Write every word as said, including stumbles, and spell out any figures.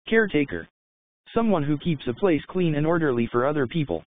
Caretaker. Someone who keeps a place clean and orderly for other people.